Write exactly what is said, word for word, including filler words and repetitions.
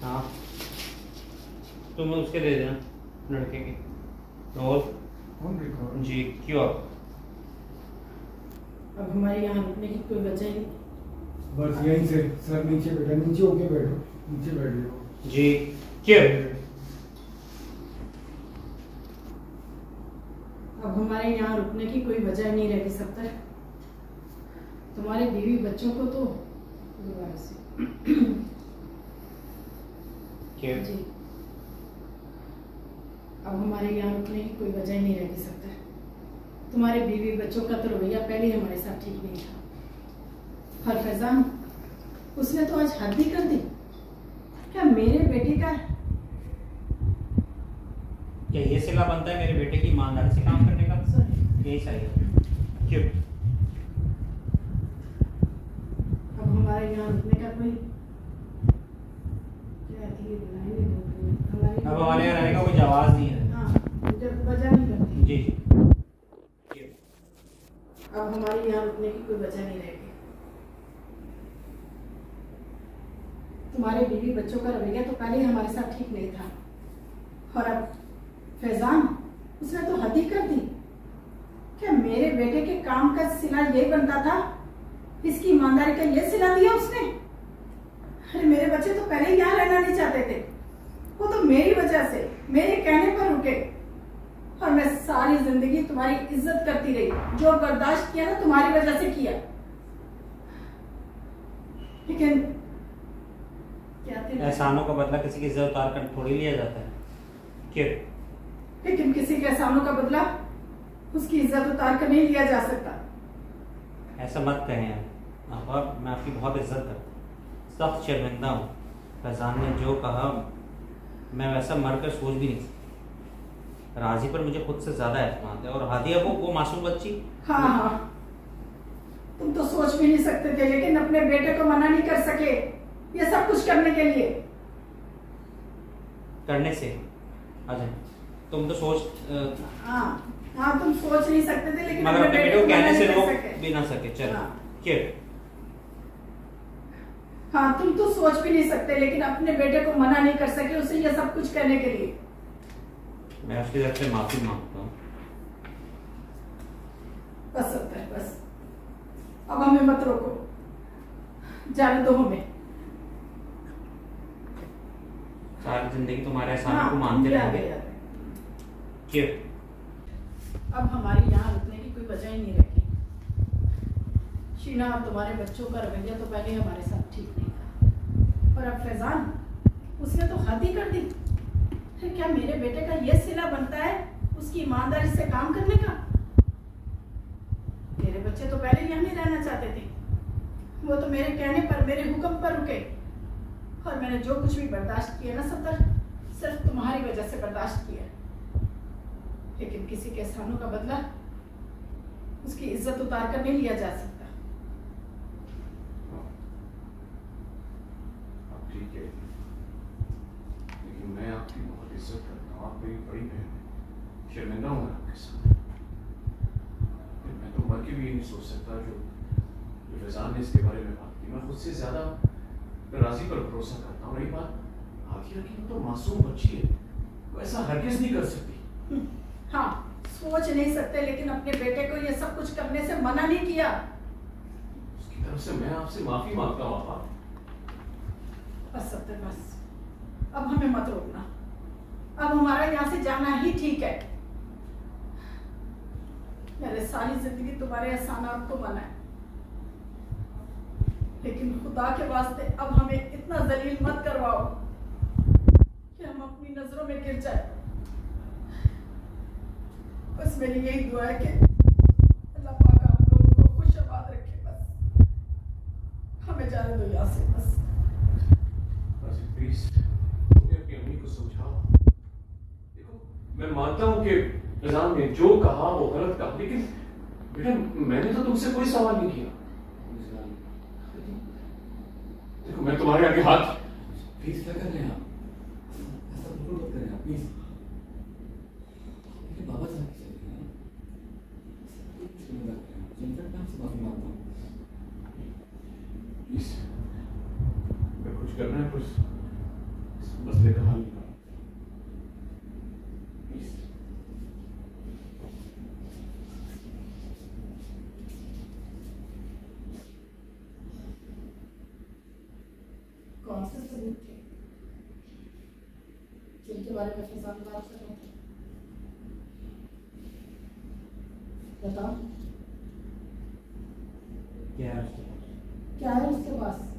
हाँ तुम उसके दे देना लड़के के। और जी क्यों आप अब हमारे यहाँ रुकने की कोई वजह नहीं। बस यहीं से सर नीचे बैठो, नीचे होके बैठो, नीचे बैठ जाओ जी क्यों। अब हमारे यहाँ रुकने की कोई वजह नहीं रही सत्तर। तुम्हारे बीवी बच्चों को तो दोबारा से क्यों जी अब हमारे यहाँ रुकने की कोई वजह नहीं रह सकता। तुम्हारे बीवी बच्चों का तो रवैया पहले ही हमारे साथ ठीक नहीं था। और फैजान उसने तो आज हद ही कर दी। क्या मेरे बेटे का क्या ये सिला बनता है मेरे बेटे की ईमानदारी से काम करने का? यही चाहिए क्यों। अब हमारे यहाँ रुकने का कोई अब हमारे यहाँ रहने का कोई जवाब नहीं है। हाँ वजह नहीं करती जी अब हमारे यहाँ रुकने की कोई वजह नहीं रहेगी। तुम्हारे बीवी बच्चों का रवैया तो पहले ही हमारे साथ ठीक नहीं था। और अब फैजान उसने तो हद ही कर दी। क्या मेरे बेटे के काम का सिला यही बनता था? इसकी ईमानदारी का ये सिला दिया उसने? अरे मेरे बच्चे तो पहले ही यहाँ रहना नहीं चाहते थे। वो तो मेरी वजह से मेरे कहने पर रुके। और मैं सारी जिंदगी तुम्हारी इज्जत करती रही। जो बर्दाश्त किया ना तुम्हारी वजह से किया। लेकिन क्या एहसानों का बदला किसी की इज्जत उतार कर थोड़ी लिया जाता है क्यों। लेकिन किसी के एहसानों का बदला उसकी इज्जत उतार कर नहीं लिया जा सकता। ऐसा मत कहें आप। और मैं आपकी बहुत इज्जत करता हूँ। सख्त शर्मिंदा हूँ। फैजान ने जो कहा मैं वैसा मर कर सोच भी नहीं सकता। राजी पर मुझे खुद से ज्यादा एतमाद है। और हादिया वो वो मासूम बच्ची। हाँ हाँ तुम तो सोच भी नहीं सकते थे लेकिन अपने बेटे को मना नहीं कर सके ये सब कुछ करने के लिए। करने से अजय तुम तो सोच हाँ हाँ तुम सोच नहीं सकते थे लेकिन मगर अपने बेटे को कहने से रोक सके। भी ना सके। चलो हाँ। क्यों। हाँ तुम तो सोच भी नहीं सकते लेकिन अपने बेटे को मना नहीं कर सके उसे ये सब कुछ करने के लिए। मैं उसकी तरफ से माफी मांगता हूँ। बस होता है बस। अब हमें मत रोको। जाने दो हमें। सारी जिंदगी तुम्हारे एहसानों हाँ, को मानते रहेंगे क्यों। अब हमारी यहाँ रुकने की कोई वजह ही नहीं रही। शीना और तुम्हारे बच्चों का रवैया तो पहले हमारे साथ ठीक नहीं था। और अब फैजान उसने तो हद ही कर दी। फिर क्या मेरे बेटे का ये सिला बनता है उसकी ईमानदारी से काम करने का? मेरे बच्चे तो पहले यहाँ नहीं रहना चाहते थे। वो तो मेरे कहने पर मेरे हुक्म पर रुके। और मैंने जो कुछ भी बर्दाश्त किया ना सत्तर सिर्फ तुम्हारी वजह से बर्दाश्त किया। लेकिन किसी के एहसानों का बदला उसकी इज्जत उतार कर नहीं लिया जा सकता। अब ठीक है लेकिन मैं आपकी बहुत इज्जत करता हूँ। आप मेरी बड़ी बहन है। शर्मिंदा हूँ मैं आपके साथ। मैं तो मर के भी ये नहीं सोच सकता जो जो फैजान ने इसके बारे में बात की। मैं खुद से ज्यादा राजी पर भरोसा करता हूँ। रही बात आखिर की वो तो मासूम बच्ची है। वो ऐसा हरगिज नहीं कर सकती। हाँ सोच नहीं सकते लेकिन अपने बेटे को ये सब कुछ करने से मना नहीं किया। उसकी तरफ से मैं आपसे माफी मांगता हूँ। आप बस सत्तर बस। अब हमें मत रोकना। अब हमारा यहाँ से जाना ही ठीक है। मैंने सारी जिंदगी तुम्हारे एहसानात को मना है लेकिन खुदा के वास्ते अब हमें इतना जलील मत करवाओ कि हम अपनी नजरों में गिर जाए। बस मेरी यही दुआ है कि अल्लाह पाक आप लोगों को खुश आबाद रखे। बस हमें जाने दो यहाँ से बस। बस प्लीज तुम अपनी अम्मी को समझाओ। देखो मैं मानता हूँ कि फैजान ने जो कहा वो गलत कहा लेकिन बेटा मैंने तो तुमसे कोई सवाल नहीं किया। देखो मैं तुम्हारे आगे हाथ प्लीज क्या कर रहे हैं आप? ऐसा बिल्कुल मत करें आप प्लीज। लेकिन बाबा साहब की चल रही है ना। मैं आपसे माफी मांगता हूँ। प्लीज अगर कुछ करना है कुछ मसले का हल निकालो प्लीज। कौन से सबूत थे जिनके बारे में फैजान बात कर रहे थे? बताओ, क्या है उसके पास? क्या है उसके पास?